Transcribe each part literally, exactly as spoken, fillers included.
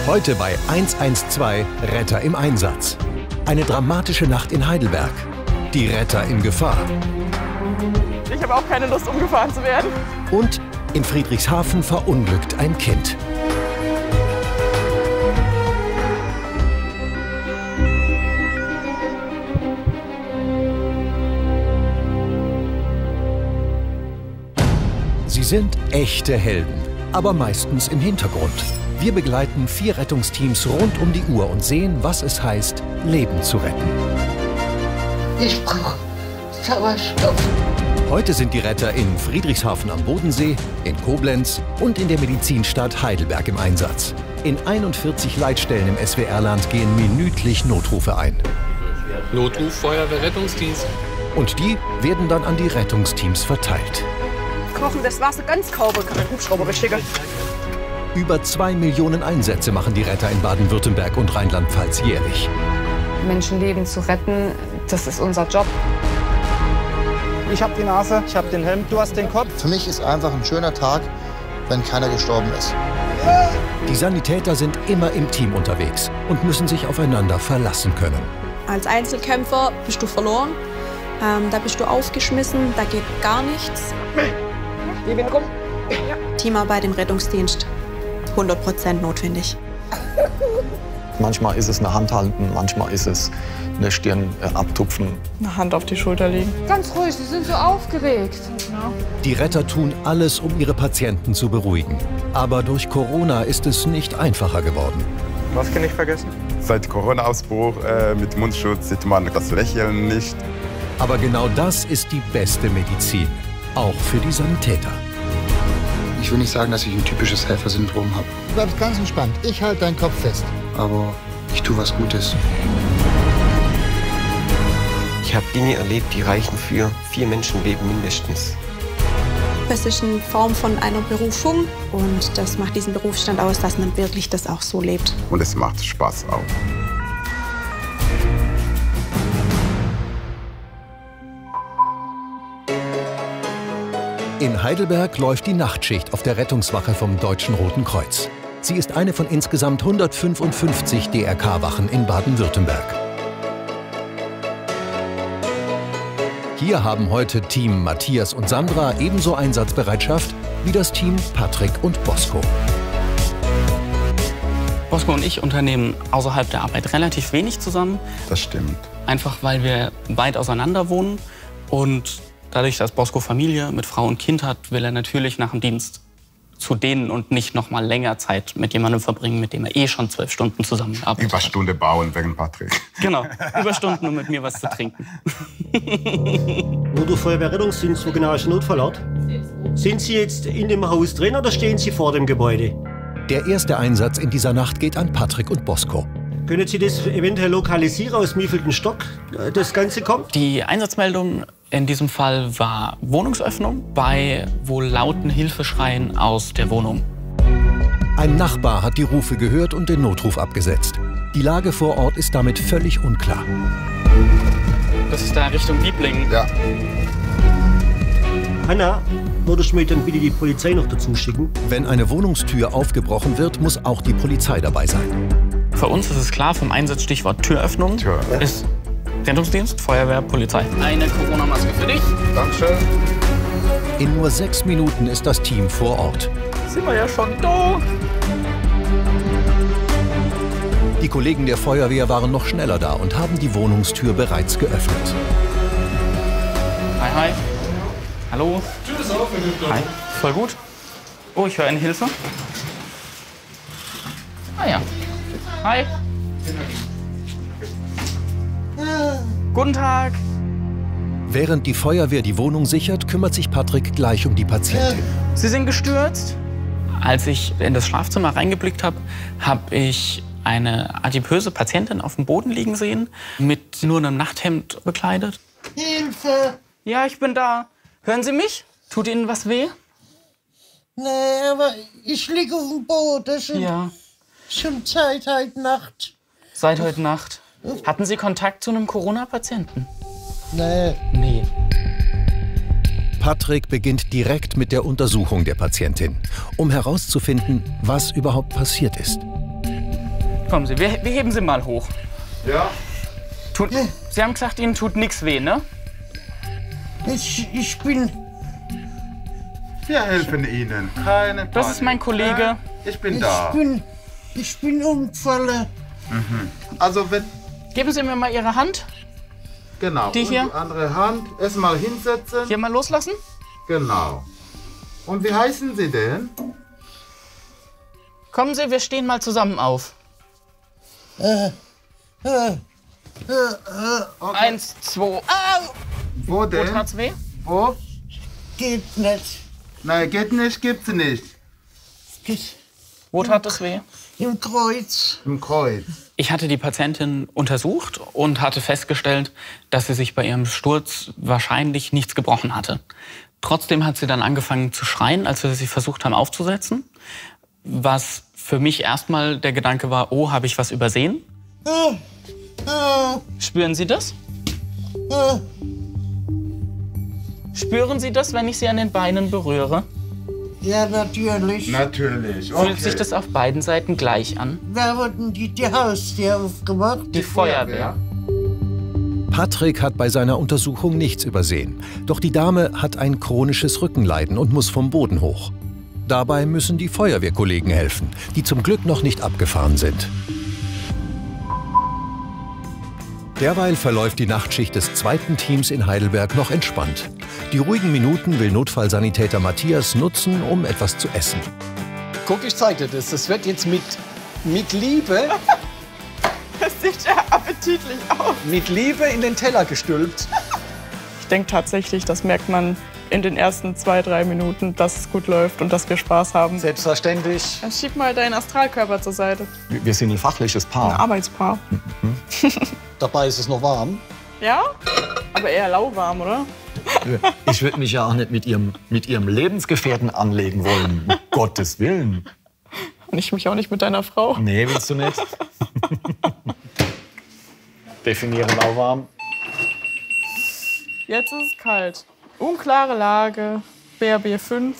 Heute bei eins eins zwei Retter im Einsatz. Eine dramatische Nacht in Heidelberg. Die Retter in Gefahr. Ich habe auch keine Lust, umgefahren zu werden. Und in Friedrichshafen verunglückt ein Kind. Sie sind echte Helden, aber meistens im Hintergrund. Wir begleiten vier Rettungsteams rund um die Uhr und sehen, was es heißt, Leben zu retten. Ich brauche Sauerstoff. Heute sind die Retter in Friedrichshafen am Bodensee, in Koblenz und in der Medizinstadt Heidelberg im Einsatz. In einundvierzig Leitstellen im S W R-Land gehen minütlich Notrufe ein. Notruf, Feuerwehr, Rettungsdienst. Und die werden dann an die Rettungsteams verteilt. Kochendes Wasser ganz kalt, kann ein Hubschrauber beschicken. Über zwei Millionen Einsätze machen die Retter in Baden-Württemberg und Rheinland-Pfalz jährlich. Menschenleben zu retten, das ist unser Job. Ich habe die Nase, ich habe den Helm, du hast den Kopf. Für mich ist einfach ein schöner Tag, wenn keiner gestorben ist. Die Sanitäter sind immer im Team unterwegs und müssen sich aufeinander verlassen können. Als Einzelkämpfer bist du verloren, ähm, da bist du aufgeschmissen, da geht gar nichts. Ich bin rum. Ja. Teamarbeit im Rettungsdienst, hundert Prozent notwendig. Manchmal ist es eine Hand halten, manchmal ist es eine Stirn abtupfen. Eine Hand auf die Schulter legen. Ganz ruhig, Sie sind so aufgeregt. Die Retter tun alles, um ihre Patienten zu beruhigen. Aber durch Corona ist es nicht einfacher geworden. Maske nicht vergessen. Seit Corona-Ausbruch äh, mit Mundschutz sieht man das Lächeln nicht. Aber genau das ist die beste Medizin, auch für die Sanitäter. Ich will nicht sagen, dass ich ein typisches Helfersyndrom habe. Du bleibst ganz entspannt. Ich halte deinen Kopf fest. Aber ich tue was Gutes. Ich habe Dinge erlebt, die reichen für vier Menschenleben mindestens. Es ist eine Form von einer Berufung und das macht diesen Berufsstand aus, dass man wirklich das auch so lebt. Und es macht Spaß auch. In Heidelberg läuft die Nachtschicht auf der Rettungswache vom Deutschen Roten Kreuz. Sie ist eine von insgesamt hundertfünfundfünfzig D R K-Wachen in Baden-Württemberg. Hier haben heute Team Matthias und Sandra ebenso Einsatzbereitschaft wie das Team Patrick und Bosco. Bosco und ich unternehmen außerhalb der Arbeit relativ wenig zusammen. Das stimmt. Einfach weil wir weit auseinander wohnen und dadurch, dass Bosco Familie mit Frau und Kind hat, will er natürlich nach dem Dienst zu denen und nicht noch mal länger Zeit mit jemandem verbringen, mit dem er eh schon zwölf Stunden zusammenarbeitet. Überstunde bauen wegen Patrick. Genau, Überstunden, um mit mir was zu trinken. Notruf Feuerwehr Rettungsdienst, wo genau ist der Notfallort? Sind Sie jetzt in dem Haus drin oder stehen Sie vor dem Gebäude? Der erste Einsatz in dieser Nacht geht an Patrick und Bosco. Können Sie das eventuell lokalisieren, aus wievielten Stock das Ganze kommt? Die Einsatzmeldung in diesem Fall war Wohnungsöffnung bei wohl lauten Hilfeschreien aus der Wohnung. Ein Nachbar hat die Rufe gehört und den Notruf abgesetzt. Die Lage vor Ort ist damit völlig unklar. Das ist da Richtung Liebling. Ja. Hanna, würdest du mir dann bitte die Polizei noch dazu schicken? Wenn eine Wohnungstür aufgebrochen wird, muss auch die Polizei dabei sein. Für uns ist es klar, vom Einsatzstichwort Türöffnung Tür. ist Rettungsdienst, Feuerwehr, Polizei. Eine Corona-Maske für dich. Dankeschön. In nur sechs Minuten ist das Team vor Ort. Sind wir ja schon da. Die Kollegen der Feuerwehr waren noch schneller da und haben die Wohnungstür bereits geöffnet. Hi, hi. Hallo. Tschüss. Hi. Voll gut. Oh, ich höre eine Hilfe. Ah ja. Hi. Guten Tag. Während die Feuerwehr die Wohnung sichert, kümmert sich Patrick gleich um die Patientin. Sie sind gestürzt? Als ich in das Schlafzimmer reingeblickt habe, habe ich eine adipöse Patientin auf dem Boden liegen sehen, mit nur einem Nachthemd bekleidet. Hilfe! Ja, ich bin da. Hören Sie mich? Tut Ihnen was weh? Nee, aber ich liege auf dem Boden. Schon, ja. Schon seit heute Nacht. Seit heute Nacht. Hatten Sie Kontakt zu einem Corona-Patienten? Nee. Nee. Patrick beginnt direkt mit der Untersuchung der Patientin, um herauszufinden, was überhaupt passiert ist. Kommen Sie, wir, wir heben Sie mal hoch. Ja. Tut, Sie haben gesagt, Ihnen tut nichts weh, ne? Ich, ich bin... Wir helfen Ihnen. Keine Panik. Das ist mein Kollege. Ich bin ich da. Bin, ich bin umgefallen. Mhm. Also wenn... Geben Sie mir mal Ihre Hand. Genau. Die hier? Und die andere Hand. Erstmal hinsetzen. Hier mal loslassen. Genau. Und wie heißen Sie denn? Kommen Sie, wir stehen mal zusammen auf. Äh, äh, äh, okay. Eins, zwei. Au! Wo denn? Wo tat's weh? Wo? Geht nicht. Nein, geht nicht, gibt's nicht. Geht Wo tat es weh? Im Kreuz. Im Kreuz. Ich hatte die Patientin untersucht und hatte festgestellt, dass sie sich bei ihrem Sturz wahrscheinlich nichts gebrochen hatte. Trotzdem hat sie dann angefangen zu schreien, als wir sie versucht haben aufzusetzen. Was für mich erstmal der Gedanke war, oh, habe ich was übersehen? Äh, äh, Spüren Sie das? äh. Spüren Sie das, wenn ich Sie an den Beinen berühre? Ja, natürlich. Natürlich. Okay. Fühlt sich das auf beiden Seiten gleich an? Wer hat denn die, die Haustür aufgemacht? Die Feuerwehr. Patrick hat bei seiner Untersuchung nichts übersehen. Doch die Dame hat ein chronisches Rückenleiden und muss vom Boden hoch. Dabei müssen die Feuerwehrkollegen helfen, die zum Glück noch nicht abgefahren sind. Derweil verläuft die Nachtschicht des zweiten Teams in Heidelberg noch entspannt. Die ruhigen Minuten will Notfallsanitäter Matthias nutzen, um etwas zu essen. Guck, ich zeig dir das. Das wird jetzt mit, mit Liebe, Das sieht ja appetitlich aus. mit Liebe in den Teller gestülpt. Ich denke tatsächlich, das merkt man in den ersten zwei, drei Minuten, dass es gut läuft und dass wir Spaß haben. Selbstverständlich. Dann schieb mal deinen Astralkörper zur Seite. Wir sind ein fachliches Ein Paar. Arbeitspaar. Dabei ist es noch warm. Ja? Aber eher lauwarm, oder? Ich würde mich ja auch nicht mit ihrem, mit ihrem Lebensgefährten anlegen wollen. Um Gottes Willen. Und ich mich auch nicht mit deiner Frau. Nee, willst du nicht? Definiere lauwarm. Jetzt ist es kalt. Unklare Lage, B R B fünf.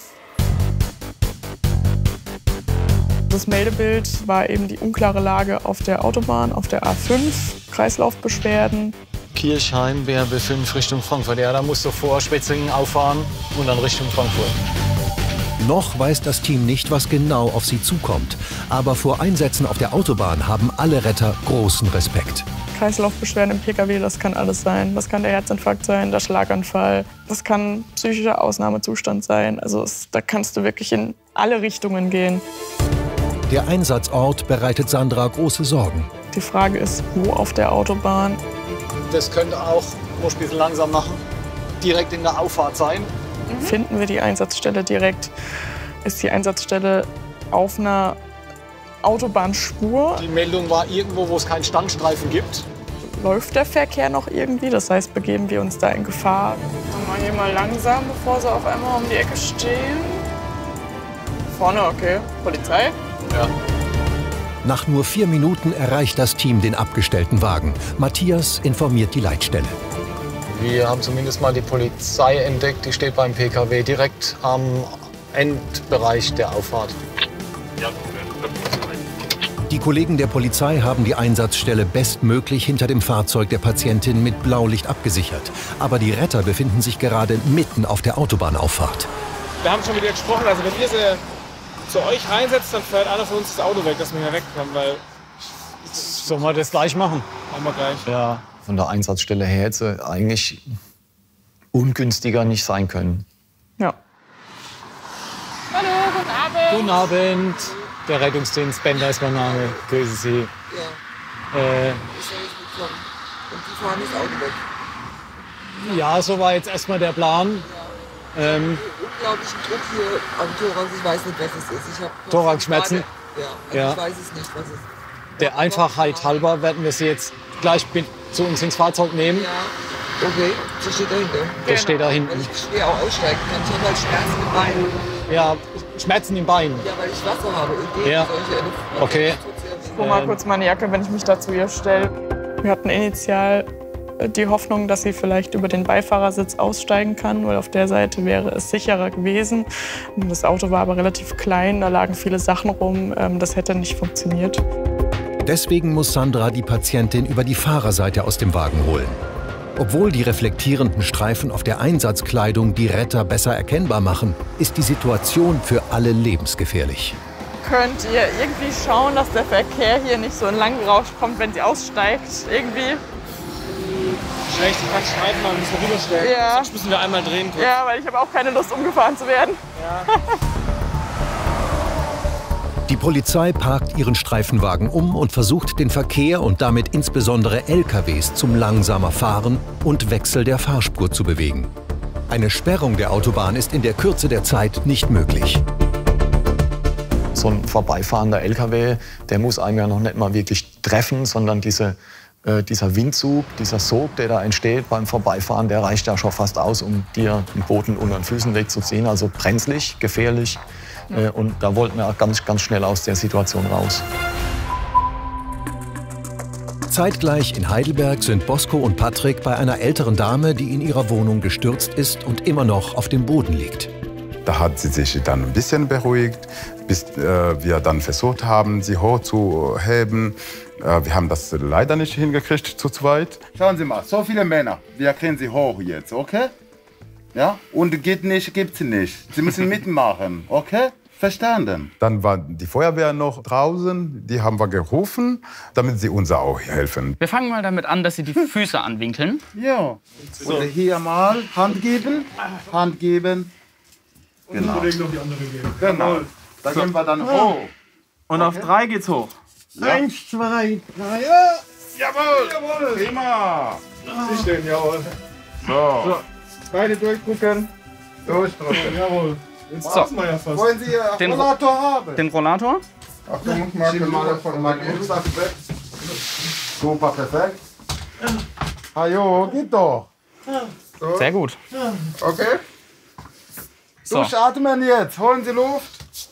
Das Meldebild war eben die unklare Lage auf der Autobahn, auf der A fünf, Kreislaufbeschwerden. Kirchheim, B R B fünf Richtung Frankfurt. Ja, da musst du vor Spetzingen auffahren und dann Richtung Frankfurt. Noch weiß das Team nicht, was genau auf sie zukommt. Aber vor Einsätzen auf der Autobahn haben alle Retter großen Respekt. Kreislaufbeschwerden im P K W, das kann alles sein. Das kann der Herzinfarkt sein, der Schlaganfall. Das kann psychischer Ausnahmezustand sein. Also es, da kannst du wirklich in alle Richtungen gehen. Der Einsatzort bereitet Sandra große Sorgen. Die Frage ist, wo auf der Autobahn? Das könnte auch, muss ein bisschen langsam machen, direkt in der Auffahrt sein. Mhm. Finden wir die Einsatzstelle direkt? Ist die Einsatzstelle auf einer Autobahnspur? Die Meldung war irgendwo, wo es keinen Standstreifen gibt. Läuft der Verkehr noch irgendwie? Das heißt, begeben wir uns da in Gefahr? Machen wir hier mal langsam, bevor sie auf einmal um die Ecke stehen. Vorne, okay. Polizei? Ja. Nach nur vier Minuten erreicht das Team den abgestellten Wagen. Matthias informiert die Leitstelle. Wir haben zumindest mal die Polizei entdeckt. Die steht beim P K W direkt am Endbereich der Auffahrt. Die Kollegen der Polizei haben die Einsatzstelle bestmöglich hinter dem Fahrzeug der Patientin mit Blaulicht abgesichert. Aber die Retter befinden sich gerade mitten auf der Autobahnauffahrt. Wir haben schon mit ihr gesprochen. Also wenn ihr sie zu euch reinsetzt, dann fährt einer von uns das Auto weg, dass wir hier wegkommen. Weil Sollen wir das gleich machen? Machen wir gleich. Ja. Von der Einsatzstelle her hätte es eigentlich ungünstiger nicht sein können. Ja. Hallo, guten Abend. Guten Abend. Der Rettungsdienst Bender ist mein Name. Grüße Sie. Ja. Äh, Und die fahren das Auto weg. ja, so war jetzt erstmal der Plan. Ja. Ähm, Unglaublichen Druck hier am Thorax. Ich weiß nicht, was es ist. Ich hab Thoraxschmerzen? Ja, also Ja. ich weiß es nicht, was es ist. Der Einfachheit halber werden wir sie jetzt gleich mit zu uns ins Fahrzeug nehmen. Ja, okay. Sie steht dahinter. Das steht da hinten. Weil ich schwer auch aussteigen kann. Ich habe halt Schmerzen im Bein. Ja, Schmerzen im Bein. Ja, weil ich Wasser habe. Und Ja. Okay. Ich hole mal kurz meine Jacke, wenn ich mich da zu ihr stelle. Wir hatten initial die Hoffnung, dass sie vielleicht über den Beifahrersitz aussteigen kann, weil auf der Seite wäre es sicherer gewesen. Das Auto war aber relativ klein, da lagen viele Sachen rum. Das hätte nicht funktioniert. Deswegen muss Sandra die Patientin über die Fahrerseite aus dem Wagen holen. Obwohl die reflektierenden Streifen auf der Einsatzkleidung die Retter besser erkennbar machen, ist die Situation für alle lebensgefährlich. Könnt ihr irgendwie schauen, dass der Verkehr hier nicht so in langen Rausch kommt, wenn sie aussteigt? Irgendwie? Schlecht, du kannst Streifen mal ein bisschen rüberstellen. Ja. Sonst müssen wir einmal drehen. Kurz. Ja, weil ich habe auch keine Lust, umgefahren zu werden. Ja. Die Polizei parkt ihren Streifenwagen um und versucht, den Verkehr und damit insbesondere L K Ws zum langsamer Fahren und Wechsel der Fahrspur zu bewegen. Eine Sperrung der Autobahn ist in der Kürze der Zeit nicht möglich. So ein vorbeifahrender L K W, der muss einem ja noch nicht mal wirklich treffen, sondern diese, äh, dieser Windzug, dieser Sog, der da entsteht beim Vorbeifahren, der reicht ja schon fast aus, um dir den Boden unter den Füßen wegzuziehen. Also brenzlig, gefährlich. Äh, und da wollten wir auch ganz, ganz schnell aus der Situation raus. Zeitgleich in Heidelberg sind Bosco und Patrick bei einer älteren Dame, die in ihrer Wohnung gestürzt ist und immer noch auf dem Boden liegt. Da hat sie sich dann ein bisschen beruhigt, bis äh, wir dann versucht haben, sie hochzuheben. Äh, wir haben das leider nicht hingekriegt zu zweit. Schauen Sie mal, so viele Männer, wir kriegen sie hoch jetzt, okay? Ja? Und geht nicht, gibt's nicht. Sie müssen mitmachen, okay? Verstanden. Dann war die Feuerwehr noch draußen, die haben wir gerufen, damit sie uns auch helfen. Wir fangen mal damit an, dass Sie die Füße anwinkeln. Ja. So. Und hier mal Hand geben, Hand geben. Genau. Und noch die andere geben. Genau. Da so. gehen wir dann hoch. Und okay. Auf drei geht's hoch. Ja. Eins, zwei, drei. Ja. Jawohl! Jawohl! Prima! Ich denn, jawohl. So. so. Beide durchgucken. Durchdrücken. Jawohl. Jetzt so. wir ja fast. Wollen Sie Ihren Rollator haben? Den Rollator? Achtung, ich schiebe mal von meinem Rucksack weg. Super, perfekt. Hallo, geht doch. So. Sehr gut. Okay. So. Durchatmen jetzt. Holen Sie Luft.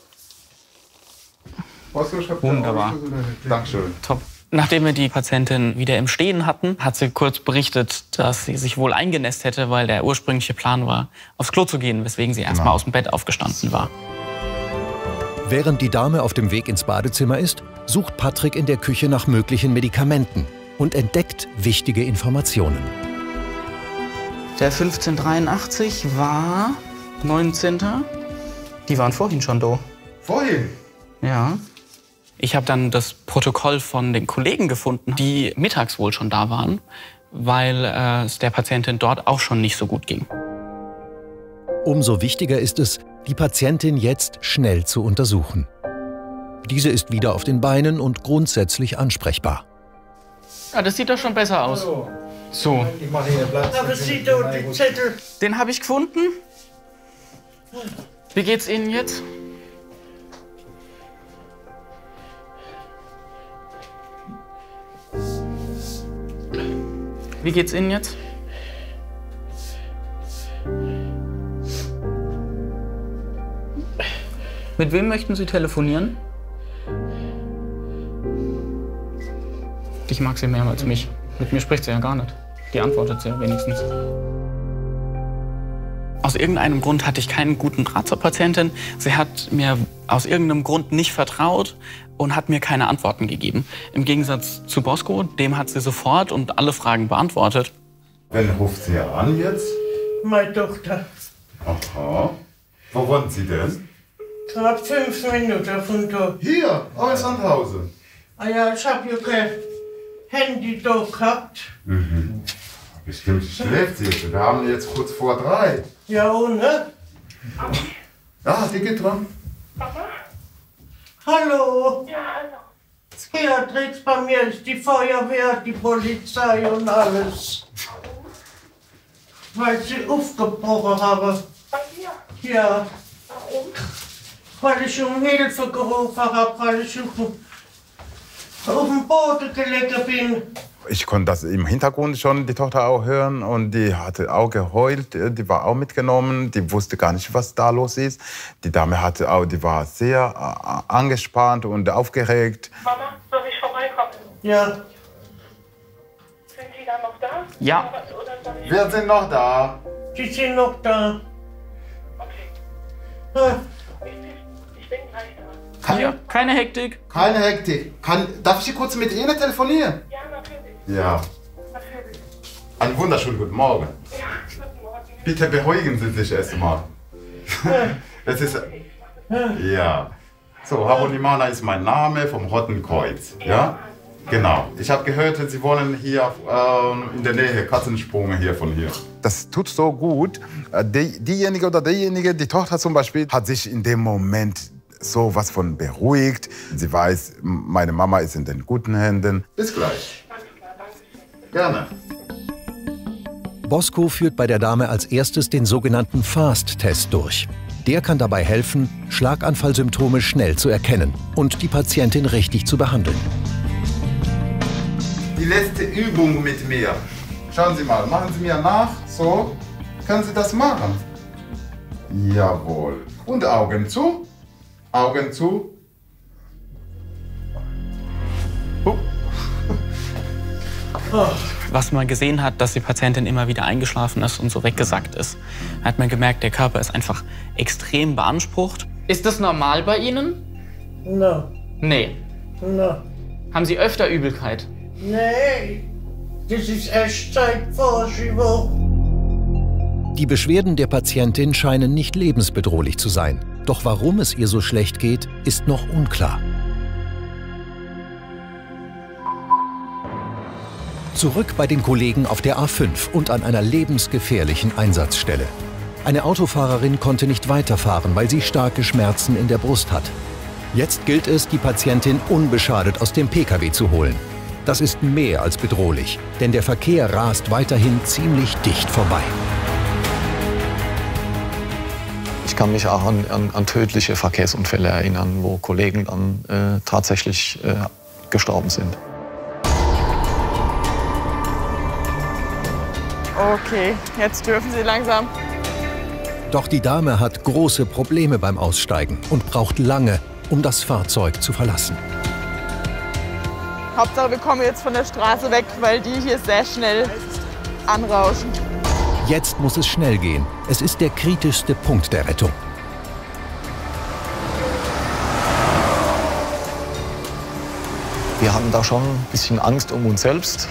Wunderbar. Dankeschön. Top. Nachdem wir die Patientin wieder im Stehen hatten, hat sie kurz berichtet, dass sie sich wohl eingenässt hätte, weil der ursprüngliche Plan war, aufs Klo zu gehen, weswegen sie erst mal aus dem Bett aufgestanden war. Während die Dame auf dem Weg ins Badezimmer ist, sucht Patrick in der Küche nach möglichen Medikamenten und entdeckt wichtige Informationen. Der fünfzehnhundertdreiundachtzig war neunzehnter Die waren vorhin schon da. Vorhin? Ja. Ich habe dann das Protokoll von den Kollegen gefunden, die mittags wohl schon da waren, weil äh, es der Patientin dort auch schon nicht so gut ging. Umso wichtiger ist es, die Patientin jetzt schnell zu untersuchen. Diese ist wieder auf den Beinen und grundsätzlich ansprechbar. Ja, das sieht doch schon besser aus. So. Ich mache hier Platz. Aber Sie da den Zettel. Den habe ich gefunden. Wie geht's Ihnen jetzt? Wie geht's Ihnen jetzt? Mit wem möchten Sie telefonieren? Ich mag sie mehr als mich. Mit mir spricht sie ja gar nicht. Die antwortet sie ja wenigstens. Aus irgendeinem Grund hatte ich keinen guten Draht zur Patientin. Sie hat mir aus irgendeinem Grund nicht vertraut und hat mir keine Antworten gegeben. Im Gegensatz zu Bosco, dem hat sie sofort und alle Fragen beantwortet. Wen ruft sie an jetzt? Meine Tochter. Aha. Wo wohnt sie denn? Gerade fünf Minuten von da. Hier, aus Sandhausen. Ah ja, ich habe ja kein Handy da gehabt. Mhm. Bestimmt schläft sie. Wir haben jetzt kurz vor drei. Ja, und ne? Ja, die geht dran. Papa? Hallo? Ja, hallo. Beatrix, bei mir ist die Feuerwehr, die Polizei und alles. Weil sie aufgebrochen haben. Bei dir? Ja. Warum? Weil ich um Hilfe gerufen habe, weil ich auf dem Boden gelegen bin. Ich konnte das im Hintergrund schon die Tochter auch hören und die hatte auch geheult, die war auch mitgenommen, die wusste gar nicht, was da los ist. Die Dame hatte auch, die war sehr äh, angespannt und aufgeregt. Mama, soll ich vorbeikommen? Ja. Sind Sie da noch da? Ja. Oder, oder soll ich... Wir sind noch da. Die sind noch da. Okay. Ah. Ich bin, ich bin gleich Keine, ja, keine Hektik. Keine Hektik. Kann, darf ich hier kurz mit Ihnen telefonieren? Ja, natürlich. Ja. Natürlich. Einen wunderschönen guten Morgen. Ja, guten Morgen. Bitte beruhigen Sie sich erstmal. Es ist. Ja. So, Harunimana ist mein Name vom Roten Kreuz. Ja? Genau. Ich habe gehört, Sie wohnen hier äh, in der Nähe, Katzensprung hier von hier. Das tut so gut. Die, diejenige oder derjenige, die Tochter zum Beispiel, hat sich in dem Moment so was von beruhigt. Sie weiß, meine Mama ist in den guten Händen. Bis gleich. Gerne. Bosco führt bei der Dame als erstes den sogenannten Fast-Test durch. Der kann dabei helfen, Schlaganfallsymptome schnell zu erkennen und die Patientin richtig zu behandeln. Die letzte Übung mit mir. Schauen Sie mal, machen Sie mir nach. So, können Sie das machen? Jawohl. Und Augen zu. Augen zu. Oh. Was man gesehen hat, dass die Patientin immer wieder eingeschlafen ist und so weggesackt ist, hat man gemerkt, der Körper ist einfach extrem beansprucht. Ist das normal bei Ihnen? No. Nee. No. Haben Sie öfter Übelkeit? Nee, das ist echt seit Vorschiebung. Die Beschwerden der Patientin scheinen nicht lebensbedrohlich zu sein. Doch warum es ihr so schlecht geht, ist noch unklar. Zurück bei den Kollegen auf der A fünf und an einer lebensgefährlichen Einsatzstelle. Eine Autofahrerin konnte nicht weiterfahren, weil sie starke Schmerzen in der Brust hat. Jetzt gilt es, die Patientin unbeschadet aus dem Pkw zu holen. Das ist mehr als bedrohlich, denn der Verkehr rast weiterhin ziemlich dicht vorbei. Ich kann mich auch an, an, an tödliche Verkehrsunfälle erinnern, wo Kollegen dann äh, tatsächlich äh, gestorben sind. Okay, jetzt dürfen Sie langsam. Doch die Dame hat große Probleme beim Aussteigen und braucht lange, um das Fahrzeug zu verlassen. Hauptsache, wir kommen jetzt von der Straße weg, weil die hier sehr schnell anrauschen. Jetzt muss es schnell gehen. Es ist der kritischste Punkt der Rettung. Wir hatten da schon ein bisschen Angst um uns selbst,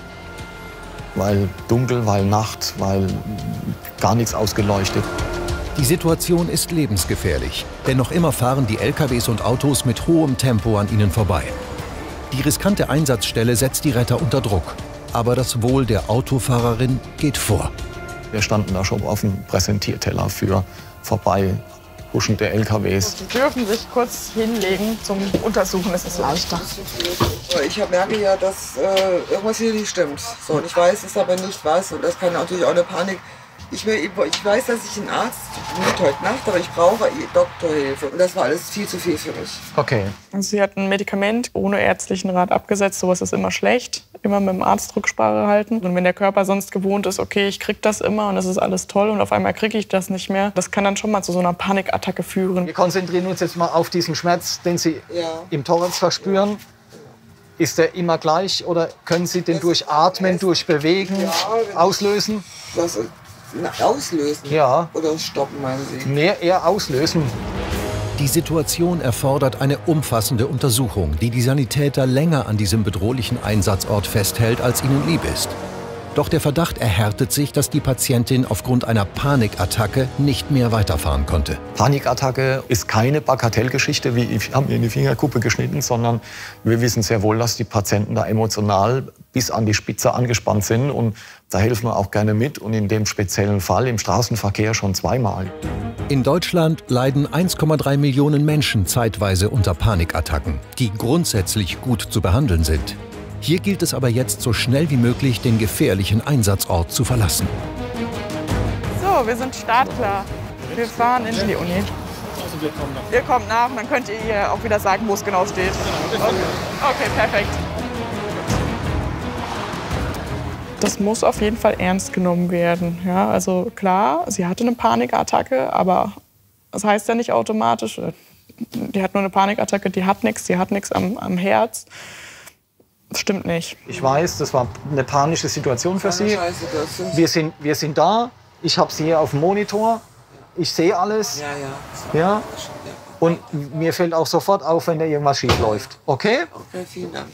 weil dunkel, weil Nacht, weil gar nichts ausgeleuchtet. Die Situation ist lebensgefährlich, denn noch immer fahren die L K Ws und Autos mit hohem Tempo an ihnen vorbei. Die riskante Einsatzstelle setzt die Retter unter Druck, aber das Wohl der Autofahrerin geht vor. Wir standen da schon auf dem Präsentierteller für vorbeihuschende L K Ws. Sie dürfen sich kurz hinlegen zum Untersuchen, es ist leichter. Ich merke ja, dass äh, irgendwas hier nicht stimmt. So, und ich weiß es aber nicht was und das kann natürlich auch eine Panik. Ich, will, ich weiß, dass ich einen Arzt nicht heute Nacht, aber ich brauche Doktorhilfe. Und das war alles viel zu viel für mich. Okay. Also sie hat ein Medikament ohne ärztlichen Rat abgesetzt. Sowas ist immer schlecht. Immer mit dem Arzt Rücksprache halten. Und wenn der Körper sonst gewohnt ist, okay, ich krieg das immer und das ist alles toll und auf einmal kriege ich das nicht mehr, das kann dann schon mal zu so einer Panikattacke führen. Wir konzentrieren uns jetzt mal auf diesen Schmerz, den Sie ja. im Thorax verspüren. Ist der immer gleich oder können Sie den durch Atmen, durch Bewegen ja, auslösen? Was, na, auslösen? Ja. Oder stoppen, meinen Sie? Nee, eher auslösen. Die Situation erfordert eine umfassende Untersuchung, die die Sanitäter länger an diesem bedrohlichen Einsatzort festhält, als ihnen lieb ist. Doch der Verdacht erhärtet sich, dass die Patientin aufgrund einer Panikattacke nicht mehr weiterfahren konnte. Panikattacke ist keine Bagatellgeschichte, wie ich habe mir in die Fingerkuppe geschnitten, sondern wir wissen sehr wohl, dass die Patienten da emotional bis an die Spitze angespannt sind und da helfen wir auch gerne mit und in dem speziellen Fall im Straßenverkehr schon zweimal. In Deutschland leiden eins Komma drei Millionen Menschen zeitweise unter Panikattacken, die grundsätzlich gut zu behandeln sind. Hier gilt es aber jetzt so schnell wie möglich, den gefährlichen Einsatzort zu verlassen. So, wir sind startklar. Wir fahren in die Uni. Ihr kommt nach und dann könnt ihr hier auch wieder sagen, wo es genau steht. Okay, okay, perfekt. Das muss auf jeden Fall ernst genommen werden. Ja, also klar, sie hatte eine Panikattacke, aber das heißt ja nicht automatisch, die hat nur eine Panikattacke, die hat nichts, die hat nichts am, am Herz. Das stimmt nicht. Ich weiß, das war eine panische Situation für Sie. Wir sind, wir sind da, ich habe Sie hier auf dem Monitor, ich sehe alles. Ja, ja. Ja? Und mir fällt auch sofort auf, wenn da irgendwas schief läuft. Okay? Okay, vielen Dank.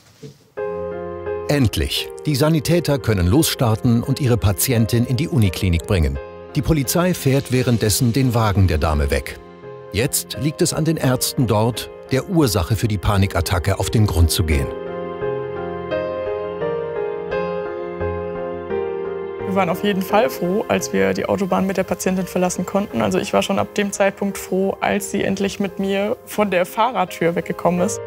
Endlich. Die Sanitäter können losstarten und ihre Patientin in die Uniklinik bringen. Die Polizei fährt währenddessen den Wagen der Dame weg. Jetzt liegt es an den Ärzten dort, der Ursache für die Panikattacke auf den Grund zu gehen. Wir waren auf jeden Fall froh, als wir die Autobahn mit der Patientin verlassen konnten. Also ich war schon ab dem Zeitpunkt froh, als sie endlich mit mir von der Fahrertür weggekommen ist.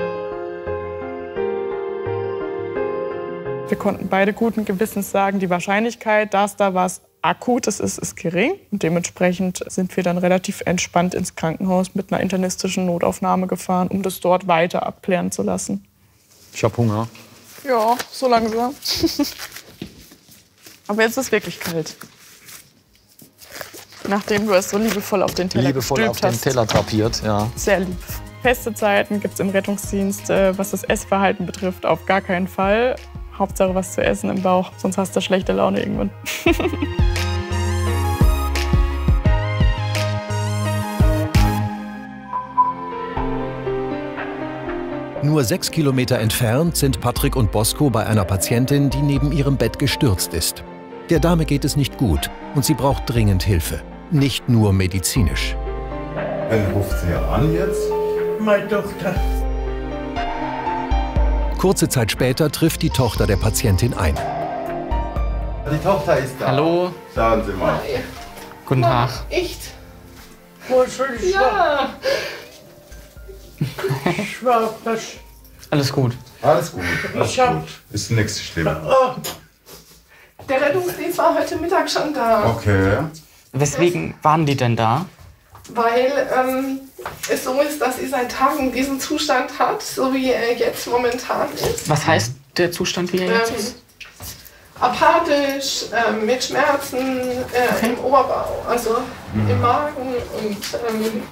Wir konnten beide guten Gewissens sagen, die Wahrscheinlichkeit, dass da was Akutes ist, ist gering. Und dementsprechend sind wir dann relativ entspannt ins Krankenhaus mit einer internistischen Notaufnahme gefahren, um das dort weiter abklären zu lassen. Ich hab Hunger. Ja, so langsam. Aber jetzt ist es wirklich kalt. Nachdem du es so liebevoll auf den Teller Liebevoll auf den hast. Teller drapiert, ja. Sehr lieb. Feste Zeiten gibt es im Rettungsdienst, äh, was das Essverhalten betrifft, auf gar keinen Fall. Hauptsache was zu essen im Bauch, sonst hast du schlechte Laune irgendwann. Nur sechs Kilometer entfernt sind Patrick und Bosco bei einer Patientin, die neben ihrem Bett gestürzt ist. Der Dame geht es nicht gut und sie braucht dringend Hilfe. Nicht nur medizinisch. Wen ruft sie an jetzt? Meine Tochter. Kurze Zeit später trifft die Tochter der Patientin ein. Die Tochter ist da. Hallo. Schauen Sie mal. Guten Tag. Echt? Wo soll ich ja. Ich war das. Alles gut. Alles gut. Alles Ich hab- gut. Ist nichts schlimm. Oh, Der Rettungsdienst war heute Mittag schon da, Okay. Weswegen waren die denn da? weil ähm, es so ist, dass sie seit Tagen diesen Zustand hat, so wie er jetzt momentan ist. Was heißt der Zustand, wie er jetzt Ähm, ist? apathisch, ähm, mit Schmerzen äh, im Oberbauch, also Mhm. im Magen und ähm,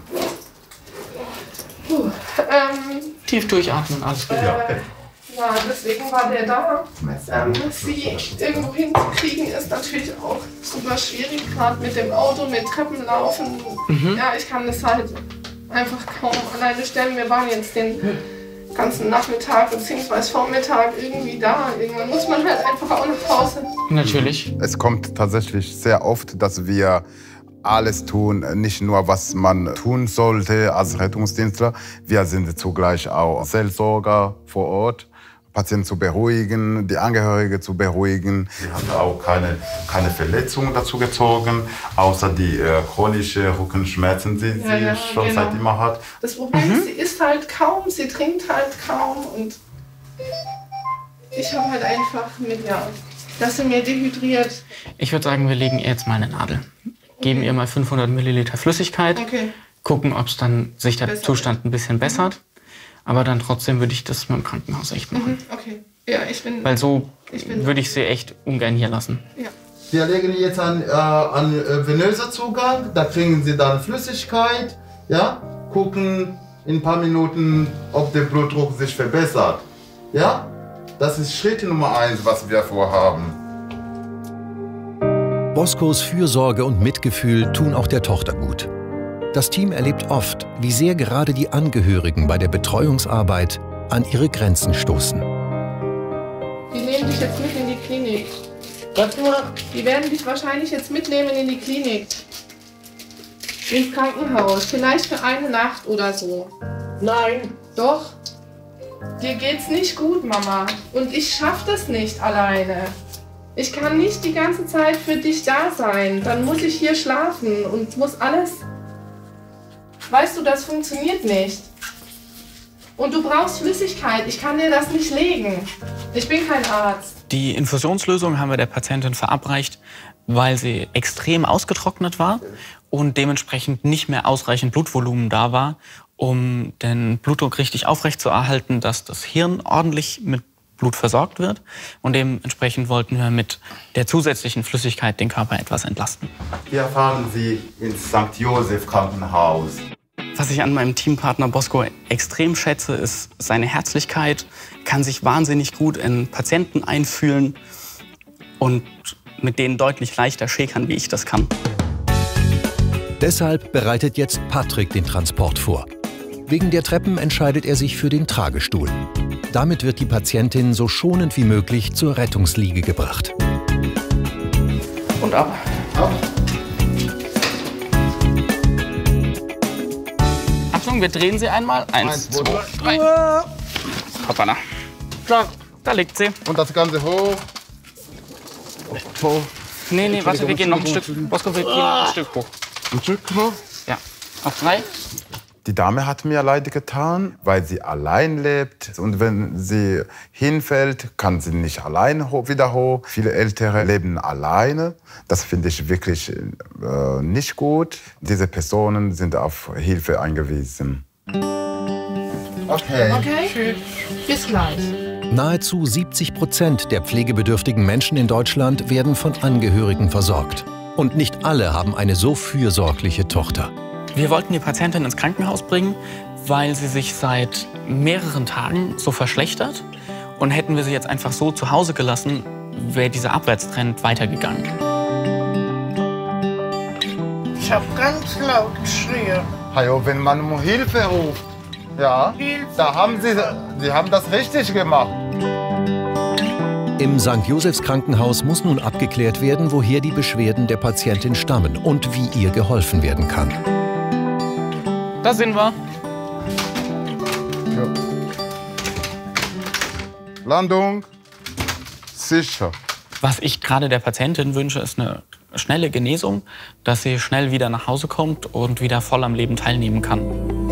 puh, ähm, Tief durchatmen, alles gut. Äh, ja, deswegen war der da. Ähm, sie irgendwo hinzukriegen ist natürlich auch super schwierig, gerade mit dem Auto, mit Treppenlaufen. Mhm. Ja, ich kann das halt einfach kaum alleine stellen. Wir waren jetzt den ganzen Nachmittag bzw. Vormittag irgendwie da. Irgendwann muss man halt einfach auch nach Hause. Natürlich. Es kommt tatsächlich sehr oft, dass wir alles tun, nicht nur was man tun sollte als Rettungsdienstler. Wir sind zugleich auch Seelsorger vor Ort, Patienten zu beruhigen, die Angehörigen zu beruhigen. Sie hat auch keine, keine Verletzungen dazu gezogen, außer die äh, chronische Rückenschmerzen, die Ja, sie ja, schon genau. seit immer hat. Das Problem ist, sie isst halt kaum, sie trinkt halt kaum und ich habe halt einfach mit, ja, dass sie mir dehydriert. Ich würde sagen, wir legen ihr jetzt mal eine Nadel. Geben ihr mal fünfhundert Milliliter Flüssigkeit. Okay. Gucken, ob es dann sich der Besser. Zustand ein bisschen bessert. Aber dann trotzdem würde ich das mit dem Krankenhaus echt machen. Mhm, okay. Ja, ich bin. Weil so Ich bin- würde ich sie echt ungern hier lassen. Ja. Wir legen jetzt an, äh, an äh, venöser Zugang, da kriegen Sie dann Flüssigkeit, ja, gucken in ein paar Minuten, ob der Blutdruck sich verbessert. Ja, das ist Schritt Nummer eins, was wir vorhaben. Boscos Fürsorge und Mitgefühl tun auch der Tochter gut. Das Team erlebt oft, wie sehr gerade die Angehörigen bei der Betreuungsarbeit an ihre Grenzen stoßen. Die nehmen dich jetzt mit in die Klinik. was macht? Die werden dich wahrscheinlich jetzt mitnehmen in die Klinik. Ins Krankenhaus. Vielleicht für eine Nacht oder so. Nein. Doch. Dir geht's nicht gut, Mama. Und ich schaff das nicht alleine. Ich kann nicht die ganze Zeit für dich da sein. Dann muss ich hier schlafen und muss alles... Weißt du, das funktioniert nicht. Und du brauchst Flüssigkeit. Ich kann dir das nicht legen. Ich bin kein Arzt. Die Infusionslösung haben wir der Patientin verabreicht, weil sie extrem ausgetrocknet war und dementsprechend nicht mehr ausreichend Blutvolumen da war, um den Blutdruck richtig aufrechtzuerhalten, dass das Hirn ordentlich mit Blut versorgt wird. Und dementsprechend wollten wir mit der zusätzlichen Flüssigkeit den Körper etwas entlasten. Wir fahren Sie ins Sankt Joseph Krankenhaus. Was ich an meinem Teampartner Bosco extrem schätze, ist seine Herzlichkeit, kann sich wahnsinnig gut in Patienten einfühlen und mit denen deutlich leichter schäkern, wie ich das kann. Deshalb bereitet jetzt Patrick den Transport vor. Wegen der Treppen entscheidet er sich für den Tragestuhl. Damit wird die Patientin so schonend wie möglich zur Rettungsliege gebracht. Und ab. Ab. Achtung, wir drehen sie einmal. Eins, Eins zwei, drei. drei. Hoppala. Da liegt sie. Und das Ganze hoch. Hoch. Nee, nee, warte, wir gehen noch ein Stück. Bosco, wir gehen noch ein Stück hoch. Ein Stück hoch? Ja. Auf drei. Die Dame hat mir leid getan, weil sie allein lebt. Und wenn sie hinfällt, kann sie nicht allein ho- wieder hoch. Viele Ältere leben alleine. Das finde ich wirklich äh, nicht gut. Diese Personen sind auf Hilfe angewiesen. Okay. Okay, bis gleich. Nahezu siebzig Prozent der pflegebedürftigen Menschen in Deutschland werden von Angehörigen versorgt. Und nicht alle haben eine so fürsorgliche Tochter. Wir wollten die Patientin ins Krankenhaus bringen, weil sie sich seit mehreren Tagen so verschlechtert. Und hätten wir sie jetzt einfach so zu Hause gelassen, wäre dieser Abwärtstrend weitergegangen. Ich habe ganz laut geschrien. Hallo, wenn man um Hilfe ruft, ja, da haben sie, sie haben das richtig gemacht. Im Sankt Josephs Krankenhaus muss nun abgeklärt werden, woher die Beschwerden der Patientin stammen und wie ihr geholfen werden kann. Da sind wir. Ja. Landung. Sicher. Was ich gerade der Patientin wünsche, ist eine schnelle Genesung, dass sie schnell wieder nach Hause kommt und wieder voll am Leben teilnehmen kann.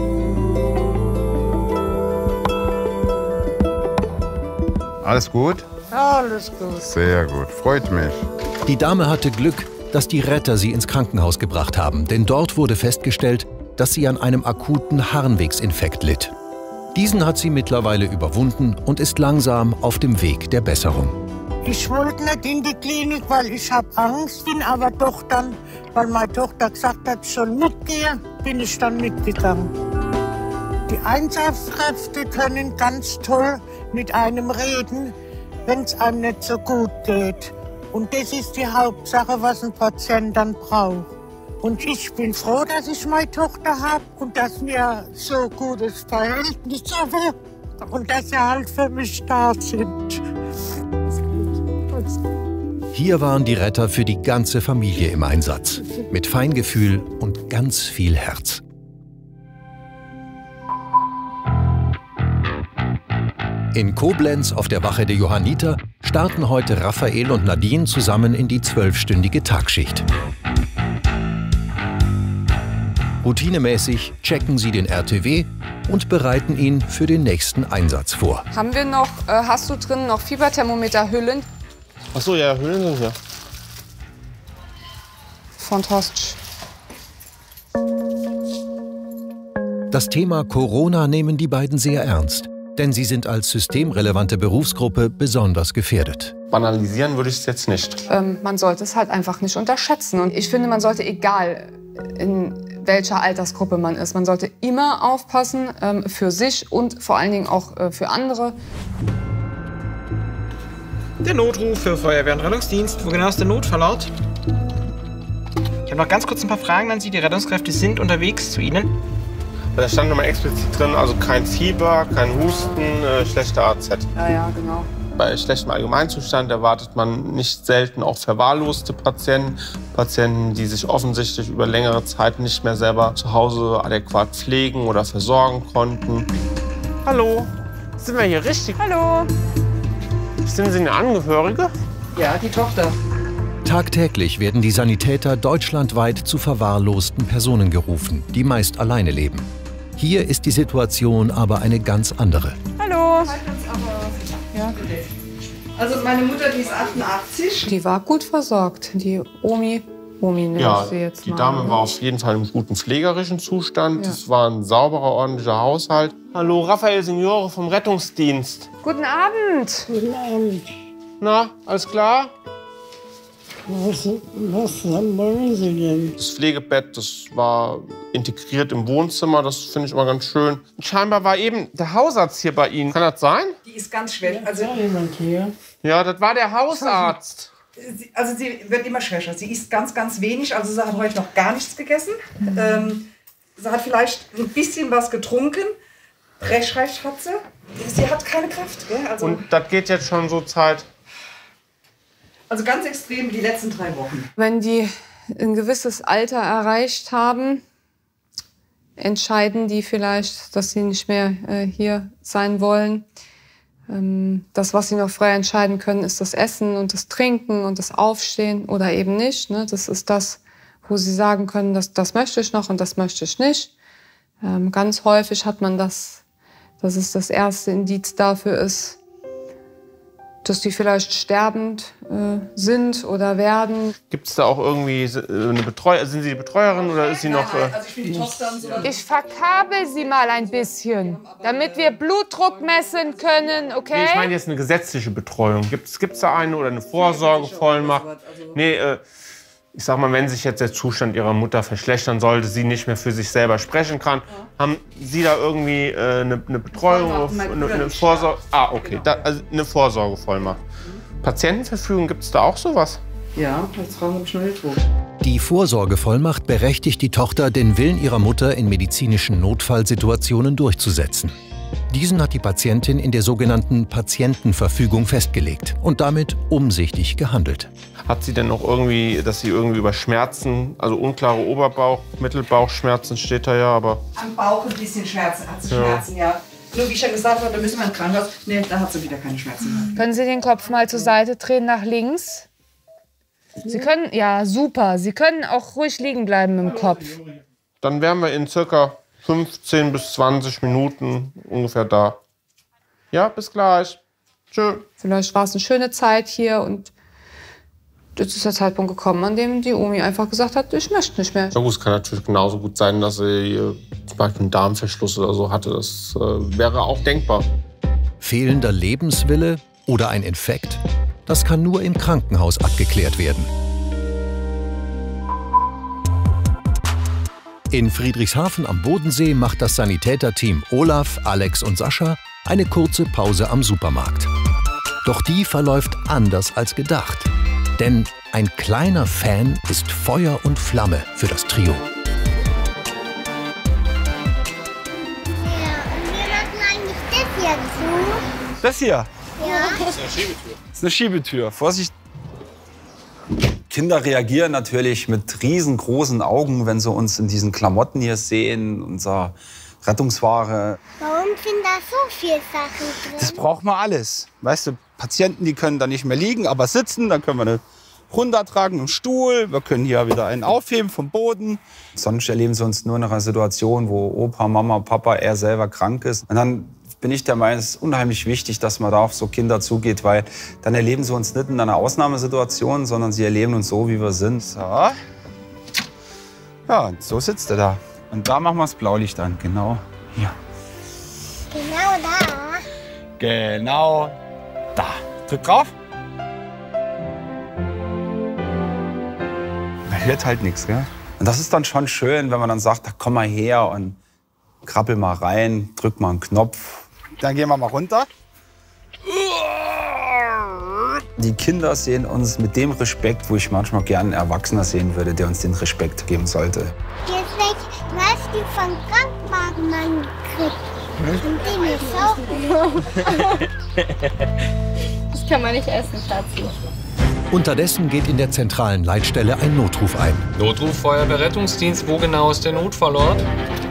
Alles gut? Alles gut. Sehr gut. Freut mich. Die Dame hatte Glück, dass die Retter sie ins Krankenhaus gebracht haben, denn dort wurde festgestellt, dass sie an einem akuten Harnwegsinfekt litt. Diesen hat sie mittlerweile überwunden und ist langsam auf dem Weg der Besserung. Ich wollte nicht in die Klinik, weil ich habe Angst, bin aber doch dann, weil meine Tochter gesagt hat, ich soll mitgehen, bin ich dann mitgegangen. Die Einsatzkräfte können ganz toll mit einem reden, wenn es einem nicht so gut geht. Und das ist die Hauptsache, was ein Patient dann braucht. Und ich bin froh, dass ich meine Tochter habe und dass wir so ein gutes Verhältnis haben und dass sie halt für mich da sind. Hier waren die Retter für die ganze Familie im Einsatz. Mit Feingefühl und ganz viel Herz. In Koblenz auf der Wache der Johanniter starten heute Raphael und Nadine zusammen in die zwölfstündige Tagschicht. Routinemäßig checken sie den R T W und bereiten ihn für den nächsten Einsatz vor. Haben wir noch, äh, hast du drin noch Fieberthermometer-Hüllen? Ach so, ja, Hüllen sind hier. Fantastisch. Das Thema Corona nehmen die beiden sehr ernst, denn sie sind als systemrelevante Berufsgruppe besonders gefährdet. Banalisieren würde ich es jetzt nicht. Ähm, man sollte es halt einfach nicht unterschätzen. Und ich finde, man sollte, egal in welcher Altersgruppe man ist, man sollte immer aufpassen ähm, für sich und vor allen Dingen auch äh, für andere. Der Notruf für Feuerwehr und Rettungsdienst. Wo genau ist der Notfallort? Ich habe noch ganz kurz ein paar Fragen an Sie. Die Rettungskräfte sind unterwegs zu Ihnen. Da stand nochmal explizit drin, also kein Fieber, kein Husten, äh, schlechter A Z. Ja, ja, genau. Bei schlechtem Allgemeinzustand erwartet man nicht selten auch verwahrloste Patienten. Patienten, die sich offensichtlich über längere Zeit nicht mehr selber zu Hause adäquat pflegen oder versorgen konnten. Hallo, sind wir hier richtig? Hallo. Sind Sie eine Angehörige? Ja, die Tochter. Tagtäglich werden die Sanitäter deutschlandweit zu verwahrlosten Personen gerufen, die meist alleine leben. Hier ist die Situation aber eine ganz andere. Hallo. Ja. Also meine Mutter, die ist achtundachtzig. Die war gut versorgt, die Omi. Omi nenne Ja, ich sie jetzt die mal. Dame war auf jeden Fall im guten pflegerischen Zustand. Ja. Es war ein sauberer, ordentlicher Haushalt. Hallo, Raphael Signore vom Rettungsdienst. Guten Abend. Guten Abend. Na, alles klar? Was, was wollen Sie denn? Das Pflegebett, das war integriert im Wohnzimmer. Das finde ich immer ganz schön. Scheinbar war eben der Hausarzt hier bei Ihnen. Kann das sein? Die ist ganz schwer. Also jemand hier. Ja, das war der Hausarzt. Sie, also sie wird immer schwächer. Sie isst ganz, ganz wenig. Also sie hat heute noch gar nichts gegessen. Mhm. Ähm, sie hat vielleicht ein bisschen was getrunken. Brechreiz hat sie. Sie hat keine Kraft. Gell? Also, Und das geht jetzt schon so Zeit? Also ganz extrem die letzten drei Wochen. Wenn die ein gewisses Alter erreicht haben, entscheiden die vielleicht, dass sie nicht mehr äh, hier sein wollen. Ähm, das, was sie noch frei entscheiden können, ist das Essen und das Trinken und das Aufstehen oder eben nicht. Ne? Das ist das, wo sie sagen können, das, das möchte ich noch und das möchte ich nicht. Ähm, ganz häufig hat man das, dass es das erste Indiz dafür ist, dass die vielleicht sterbend äh, sind oder werden. Gibt es da auch irgendwie eine Betreuerin? Sind Sie die Betreuerin oder ist sie noch... Äh also ich bin die Tochter und so. Ich verkabel sie mal ein bisschen, damit wir Blutdruck messen können, okay? Nee, ich meine jetzt eine gesetzliche Betreuung. Gibt es da eine oder eine Vorsorgevollmacht? Nee, äh, ich sag mal, wenn sich jetzt der Zustand Ihrer Mutter verschlechtern sollte, sie nicht mehr für sich selber sprechen kann, haben Sie da irgendwie äh, eine, eine Betreuung, auf, eine, eine Vorsorge? Ah, okay, da, also eine Vorsorgevollmacht. Mhm. Patientenverfügung, gibt es da auch sowas? Ja, jetzt fragen Sie mich schnell Druck. Die Vorsorgevollmacht berechtigt die Tochter, den Willen ihrer Mutter in medizinischen Notfallsituationen durchzusetzen. Diesen hat die Patientin in der sogenannten Patientenverfügung festgelegt und damit umsichtig gehandelt. Hat sie denn noch irgendwie, dass sie irgendwie über Schmerzen, also unklare Oberbauch, Mittelbauchschmerzen steht da ja, aber... Am Bauch ein bisschen Schmerzen, hat sie ja. Schmerzen, ja. Nur wie ich schon gesagt habe, da müssen wir ins Krankenhaus. Nee, da hat sie wieder keine Schmerzen mehr. Können Sie den Kopf mal zur Seite drehen, nach links? Sie können, ja, super. Sie können auch ruhig liegen bleiben im Kopf. Dann wären wir in circa fünfzehn bis zwanzig Minuten ungefähr da. Ja, bis gleich. Tschö. Vielleicht war es eine schöne Zeit hier und jetzt ist der Zeitpunkt gekommen, an dem die Omi einfach gesagt hat, ich möchte nicht mehr. Ja gut, es kann natürlich genauso gut sein, dass sie äh, zum Beispiel einen Darmverschluss oder so hatte. Das äh, wäre auch denkbar. Fehlender Lebenswille oder ein Infekt? Das kann nur im Krankenhaus abgeklärt werden. In Friedrichshafen am Bodensee macht das Sanitäterteam Olaf, Alex und Sascha eine kurze Pause am Supermarkt. Doch die verläuft anders als gedacht. Denn ein kleiner Fan ist Feuer und Flamme für das Trio. Das hier? Ja. Das ist eine Schiebetür. Das ist eine Schiebetür. Vorsicht. Kinder reagieren natürlich mit riesengroßen Augen, wenn sie uns in diesen Klamotten hier sehen, unser Rettungsware. Warum sind da so viele Sachen drin? Das braucht man alles. Weißt du, Patienten, die können da nicht mehr liegen, aber sitzen. Dann können wir eine runtertragen im Stuhl. Wir können hier wieder einen aufheben vom Boden. Sonst erleben sie uns nur in einer Situation, wo Opa, Mama, Papa, er selber krank ist. Und dann bin ich der Meinung, es ist unheimlich wichtig, dass man da auf so Kinder zugeht, weil dann erleben sie uns nicht in einer Ausnahmesituation, sondern sie erleben uns so, wie wir sind. So. Ja, und so sitzt er da. Und da machen wir das Blaulicht an, genau hier. Genau da. Genau da. Drück drauf. Man hört halt nichts, gell? Und das ist dann schon schön, wenn man dann sagt, da komm mal her und krabbel mal rein, drück mal einen Knopf. Dann gehen wir mal runter. Die Kinder sehen uns mit dem Respekt, wo ich manchmal gerne einen Erwachsener sehen würde, der uns den Respekt geben sollte. Jetzt weg, du hast die von Krankenwagen angekriegt. Und den ist auch. Das kann man nicht essen, Schatzi. Unterdessen geht in der zentralen Leitstelle ein Notruf ein. Notruf Feuerwehrrettungsdienst, wo genau ist der Notfallort?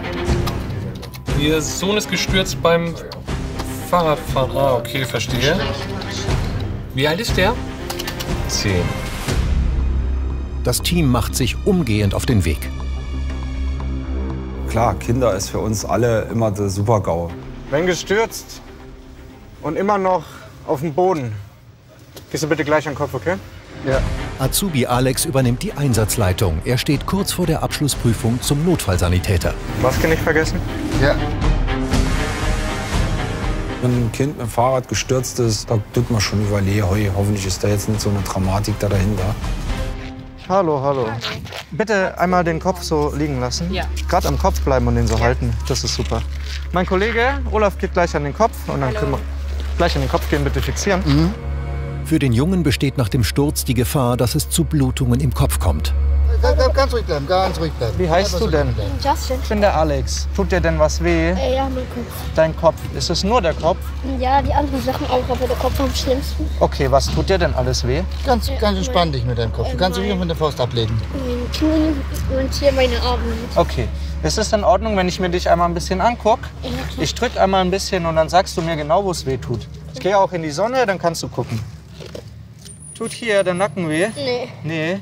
Ihr Sohn ist gestürzt beim Fahrradfahren. Ah, okay, verstehe. Wie alt ist der? Zehn. Das Team macht sich umgehend auf den Weg. Klar, Kinder ist für uns alle immer der Super-GAU. Wenn gestürzt und immer noch auf dem Boden. Gehst du bitte gleich an den Kopf, okay? Ja. Azubi Alex übernimmt die Einsatzleitung. Er steht kurz vor der Abschlussprüfung zum Notfallsanitäter. Maske nicht vergessen? Ja. Wenn ein Kind mit dem Fahrrad gestürzt ist, da tut man schon überlegen, hey, hoffentlich ist da jetzt nicht so eine Dramatik da dahinter. Hallo, hallo. Bitte einmal den Kopf so liegen lassen. Ja. Gerade am Kopf bleiben und den so halten. Das ist super. Mein Kollege Olaf geht gleich an den Kopf und dann können wir gleich an den Kopf gehen, bitte fixieren. Mhm. Für den Jungen besteht nach dem Sturz die Gefahr, dass es zu Blutungen im Kopf kommt. Ganz ruhig bleiben, ganz ruhig bleiben. Wie heißt du denn? Justin. Ich bin der Alex. Tut dir denn was weh? Äh, ja, mein Kopf. Dein Kopf. Ist es nur der Kopf? Ja, die anderen Sachen auch, aber der Kopf am schlimmsten. Okay, was tut dir denn alles weh? Ganz, ganz entspann dich mit deinem Kopf. Du kannst dich wieder mit der Faust ablegen. Mein Knie und hier meine Arme. Okay. Ist es in Ordnung, wenn ich mir dich einmal ein bisschen angucke? Ja, klar. Ich drück einmal ein bisschen und dann sagst du mir genau, wo es weh tut. Ich gehe auch in die Sonne, dann kannst du gucken. Tut hier der Nacken weh? Nee. Nee.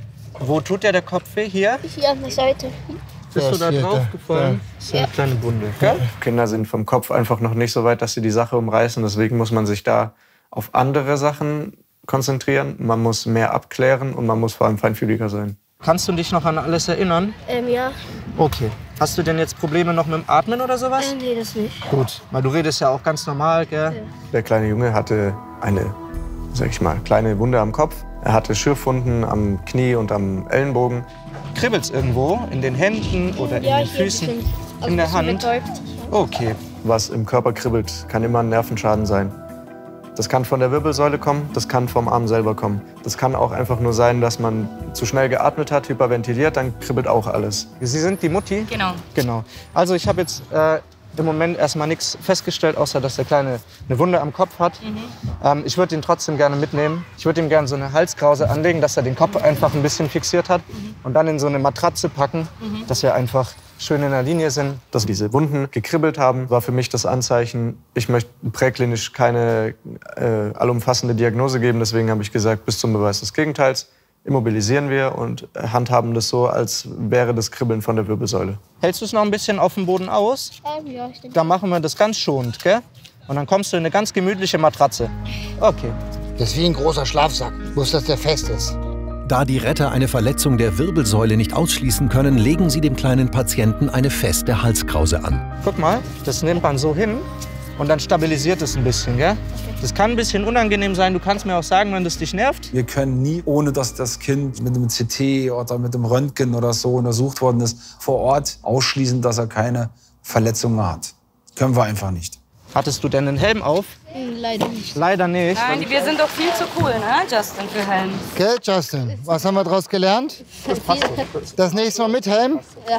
Wo tut dir der Kopf weh? Hier? Hier an der Seite. Bist du da drauf gefallen? Das ist eine kleine Wunde. Gell? Kinder sind vom Kopf einfach noch nicht so weit, dass sie die Sache umreißen. Deswegen muss man sich da auf andere Sachen konzentrieren. Man muss mehr abklären und man muss vor allem feinfühliger sein. Kannst du dich noch an alles erinnern? Ähm, ja. Okay. Hast du denn jetzt Probleme noch mit dem Atmen oder sowas? Äh, nee, das nicht. Gut, weil du redest ja auch ganz normal, gell? Ja. Der kleine Junge hatte eine, sag ich mal, kleine Wunde am Kopf. Er hatte Schürfwunden am Knie und am Ellenbogen. Kribbelt's irgendwo? In den Händen oder in Ja, den hier Füßen? ein bisschen. Also In der ein bisschen Hand? betäubt. Okay. Was im Körper kribbelt, kann immer ein Nervenschaden sein. Das kann von der Wirbelsäule kommen, das kann vom Arm selber kommen. Das kann auch einfach nur sein, dass man zu schnell geatmet hat, hyperventiliert, dann kribbelt auch alles. Sie sind die Mutti? Genau. Genau. Also ich habe jetzt äh, im Moment erstmal nichts festgestellt, außer dass der Kleine eine Wunde am Kopf hat. Mhm. Ähm, ich würde ihn trotzdem gerne mitnehmen. Ich würde ihm gerne so eine Halskrause anlegen, dass er den Kopf einfach ein bisschen fixiert hat. Mhm. Und dann in so eine Matratze packen, Mhm. dass wir einfach schön in der Linie sind. Dass diese Wunden gekribbelt haben, war für mich das Anzeichen, ich möchte präklinisch keine äh, allumfassende Diagnose geben. Deswegen habe ich gesagt, bis zum Beweis des Gegenteils immobilisieren wir und handhaben das so, als wäre das Kribbeln von der Wirbelsäule. Hältst du es noch ein bisschen auf dem Boden aus? Ähm, ja, ich denke. Dann machen wir das ganz schonend, gell? Und dann kommst du in eine ganz gemütliche Matratze. Okay. Das ist wie ein großer Schlafsack, bloß dass der fest ist. Da die Retter eine Verletzung der Wirbelsäule nicht ausschließen können, legen sie dem kleinen Patienten eine feste Halskrause an. Guck mal, das nimmt man so hin und dann stabilisiert es ein bisschen, gell? Das kann ein bisschen unangenehm sein. Du kannst mir auch sagen, wenn das dich nervt. Wir können nie, ohne dass das Kind mit einem C T oder mit einem Röntgen oder so untersucht worden ist, vor Ort ausschließen, dass er keine Verletzungen hat. Können wir einfach nicht. Hattest du denn einen Helm auf? Leider nicht. Leider nicht. Nein, wir sind doch viel zu cool, ne, Justin, für Helm. Gell, Justin? Was haben wir daraus gelernt? Das passt Das nächste Mal mit Helm? Ja.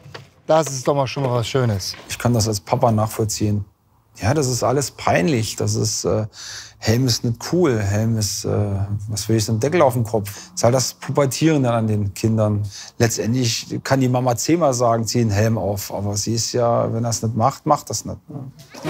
Das ist doch mal schon mal was Schönes. Ich kann das als Papa nachvollziehen. Ja, das ist alles peinlich. Das ist, äh, Helm ist nicht cool. Helm ist, äh, was will ich, so ein Deckel auf dem Kopf. Das ist halt das Pubertieren dann an den Kindern. Letztendlich kann die Mama zehnmal sagen, zieh einen Helm auf. Aber sie ist ja, wenn er es nicht macht, macht das nicht. Ne?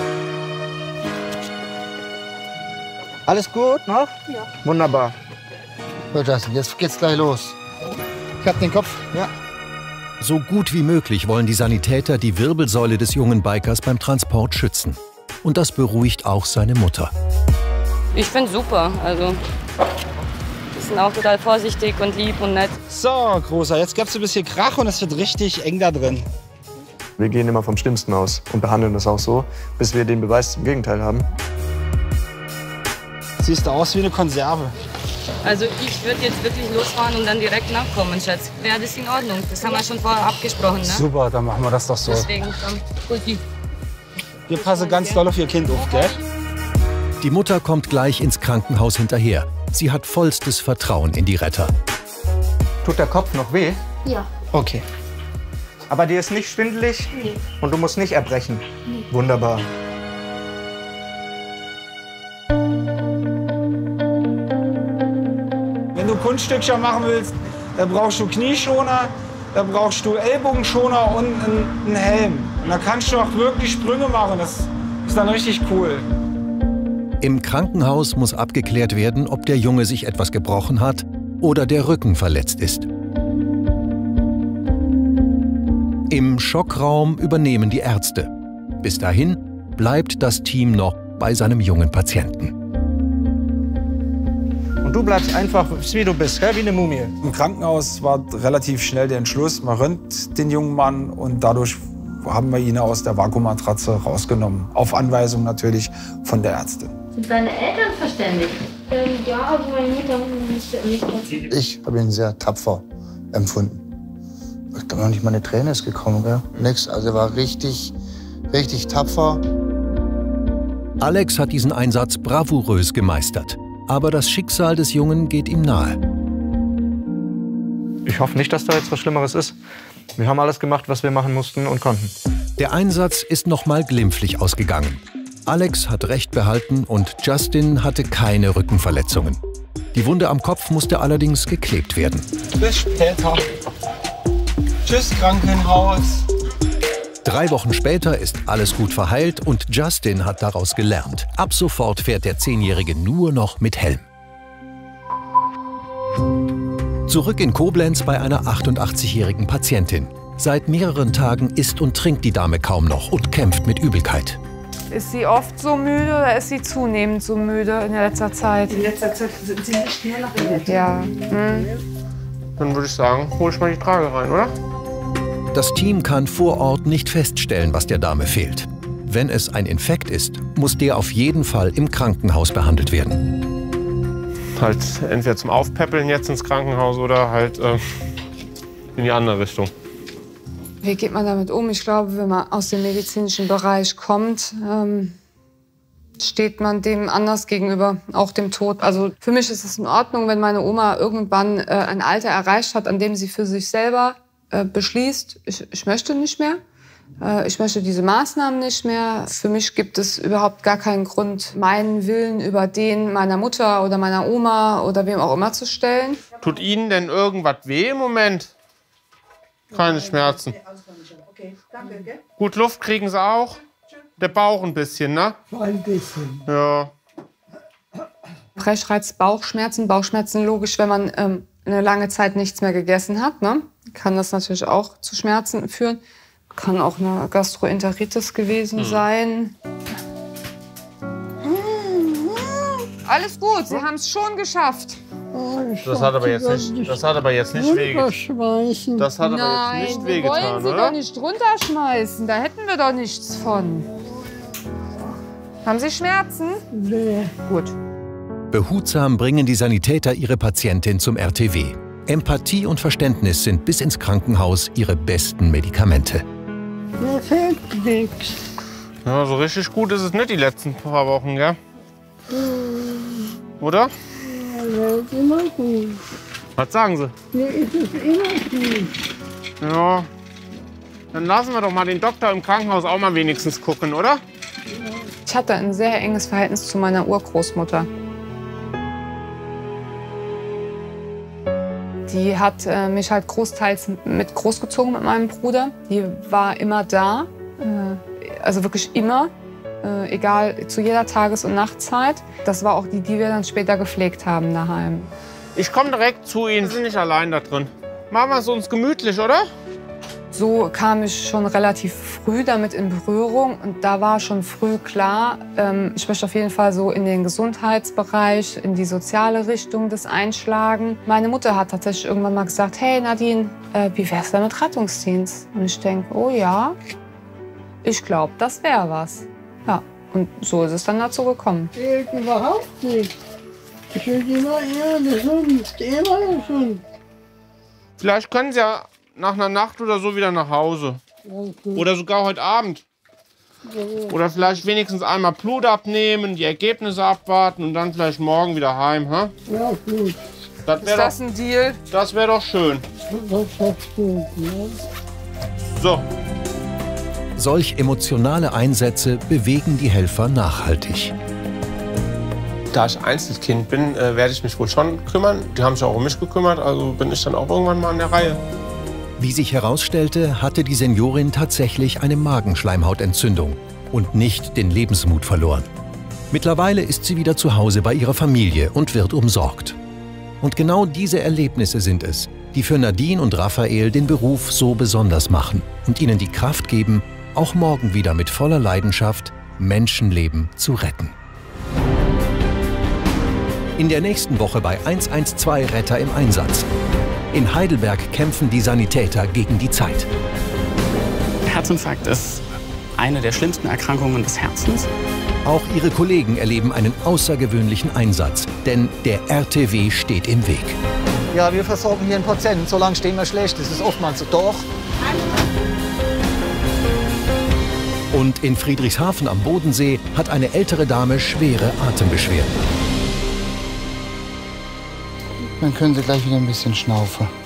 Alles gut noch? Ja. Wunderbar. So, Justin, jetzt geht's gleich los. Ich hab den Kopf. Ja. So gut wie möglich wollen die Sanitäter die Wirbelsäule des jungen Bikers beim Transport schützen. Und das beruhigt auch seine Mutter. Ich finde super. Also, die sind auch total vorsichtig und lieb und nett. So, Großer, jetzt gibt's ein bisschen Krach und es wird richtig eng da drin. Wir gehen immer vom Schlimmsten aus und behandeln das auch so, bis wir den Beweis zum Gegenteil haben. Siehst du aus wie eine Konserve. Also ich würde jetzt wirklich losfahren und dann direkt nachkommen, Schatz. Wäre das in Ordnung? Das haben wir schon vorher abgesprochen, ne? Super, dann machen wir das doch so. Deswegen, komm, gut die. Wir passen ganz doll auf Ihr Kind auf, gell? Die Mutter kommt gleich ins Krankenhaus hinterher. Sie hat vollstes Vertrauen in die Retter. Tut der Kopf noch weh? Ja. Okay. Aber dir ist nicht schwindelig? Nee. Und du musst nicht erbrechen? Nee. Wunderbar. Wenn du Kunststückchen machen willst, dann brauchst du Knieschoner, dann brauchst du Ellbogenschoner und einen, einen Helm. Und da kannst du auch wirklich Sprünge machen. Das ist dann richtig cool. Im Krankenhaus muss abgeklärt werden, ob der Junge sich etwas gebrochen hat oder der Rücken verletzt ist. Im Schockraum übernehmen die Ärzte. Bis dahin bleibt das Team noch bei seinem jungen Patienten. Und du bleibst einfach, wie du bist, gell? Wie eine Mumie. Im Krankenhaus war relativ schnell der Entschluss, man röntgt den jungen Mann und dadurch haben wir ihn aus der Vakuummatratze rausgenommen. Auf Anweisung natürlich von der Ärztin. Sind deine Eltern verständigt? Ähm, ja, aber meine Mutter musste nicht. Ich habe ihn sehr tapfer empfunden. Ich glaube, noch nicht mal eine Träne ist gekommen, gell? Nix. Also er war richtig, richtig tapfer. Alex hat diesen Einsatz bravourös gemeistert. Aber das Schicksal des Jungen geht ihm nahe. Ich hoffe nicht, dass da jetzt was Schlimmeres ist. Wir haben alles gemacht, was wir machen mussten und konnten. Der Einsatz ist noch mal glimpflich ausgegangen. Alex hat Recht behalten und Justin hatte keine Rückenverletzungen. Die Wunde am Kopf musste allerdings geklebt werden. Bis später. Tschüss, Krankenhaus. Drei Wochen später ist alles gut verheilt und Justin hat daraus gelernt. Ab sofort fährt der Zehnjährige nur noch mit Helm. Zurück in Koblenz bei einer achtundachtzigjährigen Patientin. Seit mehreren Tagen isst und trinkt die Dame kaum noch und kämpft mit Übelkeit. Ist sie oft so müde oder ist sie zunehmend so müde in letzter Zeit? In letzter Zeit sind sie nicht mehr nach Bett. Ja. Hm. Dann würde ich sagen, hol ich mal die Trage rein, oder? Das Team kann vor Ort nicht feststellen, was der Dame fehlt. Wenn es ein Infekt ist, muss der auf jeden Fall im Krankenhaus behandelt werden. Halt entweder zum Aufpäppeln jetzt ins Krankenhaus oder halt äh, in die andere Richtung. Wie geht man damit um? Ich glaube, wenn man aus dem medizinischen Bereich kommt, ähm, steht man dem anders gegenüber, auch dem Tod. Also für mich ist es in Ordnung, wenn meine Oma irgendwann äh, ein Alter erreicht hat, an dem sie für sich selber äh, beschließt, ich, ich möchte nicht mehr. Äh, ich möchte diese Maßnahmen nicht mehr. Für mich gibt es überhaupt gar keinen Grund, meinen Willen über den meiner Mutter oder meiner Oma oder wem auch immer zu stellen. Tut Ihnen denn irgendwas weh im Moment? Keine Schmerzen. Gut, Luft kriegen Sie auch? Der Bauch ein bisschen, ne? Ein bisschen. Ja. Brechreiz, Bauchschmerzen. Bauchschmerzen logisch, wenn man ähm, eine lange Zeit nichts mehr gegessen hat, ne? Kann das natürlich auch zu Schmerzen führen. Kann auch eine Gastroenteritis gewesen hm. sein. Alles gut, Sie haben es schon geschafft. Das hat aber jetzt nicht, das hat aber jetzt nicht wehgetan. Das hat aber Nein, jetzt nicht wir wehgetan, wollen Sie oder? doch nicht runterschmeißen. Da hätten wir doch nichts von. Haben Sie Schmerzen? Nee. Gut. Behutsam bringen die Sanitäter ihre Patientin zum R T W. Empathie und Verständnis sind bis ins Krankenhaus ihre besten Medikamente. Mir fehlt nichts. Ja, so richtig gut ist es nicht die letzten paar Wochen, gell? Oder? Ja, ist immer gut. Was sagen Sie? Mir ist es immer gut. Ja. Dann lassen wir doch mal den Doktor im Krankenhaus auch mal wenigstens gucken, oder? Ich hatte ein sehr enges Verhältnis zu meiner Urgroßmutter. Die hat äh, mich halt großteils mit großgezogen mit meinem Bruder. Die war immer da, äh, also wirklich immer, äh, egal, zu jeder Tages- und Nachtzeit. Das war auch die, die wir dann später gepflegt haben daheim. Ich komme direkt zu Ihnen, Sie sind nicht allein da drin. Machen wir es uns gemütlich, oder? So kam ich schon relativ früh damit in Berührung und da war schon früh klar, ähm, ich möchte auf jeden Fall so in den Gesundheitsbereich, in die soziale Richtung das einschlagen. Meine Mutter hat tatsächlich irgendwann mal gesagt, hey Nadine, äh, wie wär's denn mit Rettungsdienst? Und ich denke, oh ja, ich glaube, das wäre was. Ja, und so ist es dann dazu gekommen. Fehlt überhaupt nicht. Ich bin immer eher gesund, immer gesund. Vielleicht können Sie ja nach einer Nacht oder so wieder nach Hause. Okay. Oder sogar heute Abend. Oder vielleicht wenigstens einmal Blut abnehmen, die Ergebnisse abwarten und dann vielleicht morgen wieder heim. Ha? Ja, gut. Das Ist das doch, ein Deal? Das wäre doch schön. Das ist gut, ne? So. Solch emotionale Einsätze bewegen die Helfer nachhaltig. Da ich Einzelkind bin, äh, werde ich mich wohl schon kümmern. Die haben sich auch um mich gekümmert, also bin ich dann auch irgendwann mal an der Reihe. Wie sich herausstellte, hatte die Seniorin tatsächlich eine Magenschleimhautentzündung und nicht den Lebensmut verloren. Mittlerweile ist sie wieder zu Hause bei ihrer Familie und wird umsorgt. Und genau diese Erlebnisse sind es, die für Nadine und Raphael den Beruf so besonders machen und ihnen die Kraft geben, auch morgen wieder mit voller Leidenschaft Menschenleben zu retten. In der nächsten Woche bei eins eins zwei Retter im Einsatz. In Heidelberg kämpfen die Sanitäter gegen die Zeit. Herzinfarkt ist eine der schlimmsten Erkrankungen des Herzens. Auch ihre Kollegen erleben einen außergewöhnlichen Einsatz, denn der R T W steht im Weg. Ja, wir versorgen hier einen Patienten. So lange stehen wir schlecht. Das ist oftmals so. Doch. Und in Friedrichshafen am Bodensee hat eine ältere Dame schwere Atembeschwerden. Dann können Sie gleich wieder ein bisschen schnaufen.